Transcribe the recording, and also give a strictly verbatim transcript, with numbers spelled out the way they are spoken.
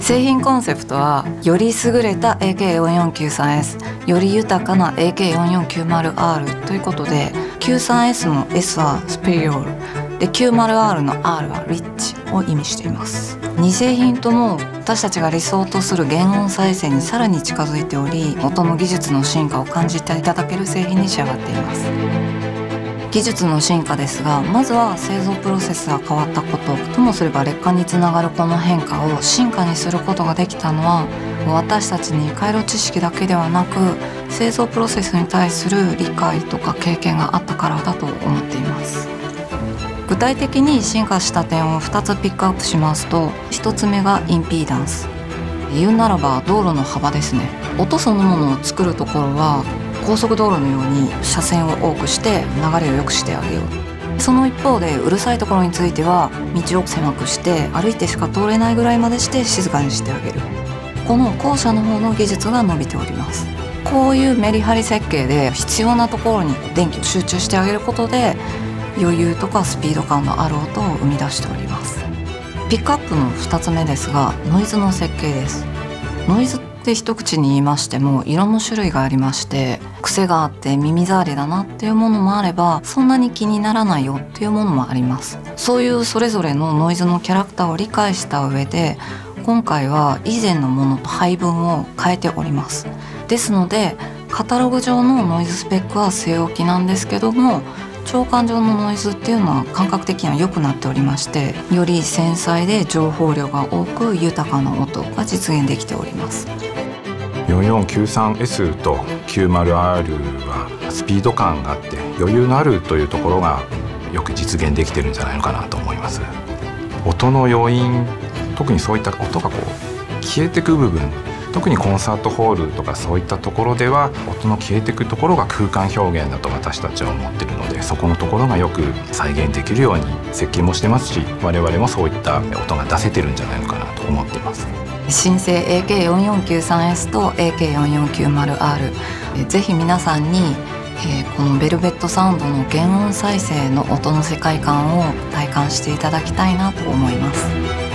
製品コンセプトはより優れた エーケーよんよんきゅうさんエス より豊かな エーケーよんよんきゅうまるアール ということで きゅうさんエス の エス は Superior で きゅうじゅうアール の アール は Rich を意味しています。に製品とも私たちが理想とする原音再生にさらに近づいており、音の技術の進化を感じていただける製品に仕上がっています。技術の進化ですが、まずは製造プロセスが変わったこと、ともすれば劣化につながるこの変化を進化にすることができたのは、私たちに回路知識だけではなく製造プロセスに対する理解とか経験があったからだと思っています。具体的に進化した点をふたつピックアップしますと、ひとつめがインピーダンス。言うならば道路の幅ですね。音そのものを作るところは高速道路のように車線を多くして流れを良くしてあげよう。その一方でうるさいところについては道を狭くして歩いてしか通れないぐらいまでして静かにしてあげる。この後者の方の技術が伸びております。こういうメリハリ設計で必要なところに電気を集中してあげることで余裕とかスピード感のある音を生み出しております。ピックアップのふたつめですが、ノイズの設計です。ノイズって一口に言いましてもいろんな種類がありまして、癖があって耳障りだなっていうものもあれば、そんなに気にならないよっていうものもあります。そういうそれぞれのノイズのキャラクターを理解した上で、今回は以前のものと配分を変えております。ですのでカタログ上のノイズスペックは据え置きなんですけども、長官上のノイズっていうのは感覚的には良くなっておりまして、より繊細で情報量が多く豊かな音が実現できております。 よんよんきゅうさんエス と きゅうじゅうアール はスピード感があって余裕のあるというところがよく実現できてるんじゃないのかなと思います。音の余韻、特にそういった音がこう消えてく部分、特にコンサートホールとかそういったところでは音の消えてくところが空間表現だと私たちは思っているので、そこのところがよく再現できるように設計もしてますし、我々もそういった音が出せてるんじゃないのかなと思っています。 新製 エーケーよんよんきゅうさんエス と エーケーよんよんきゅうまるアール、 ぜひ皆さんに、えー、このベルベットサウンドの原音再生の音の世界観を体感していただきたいなと思います。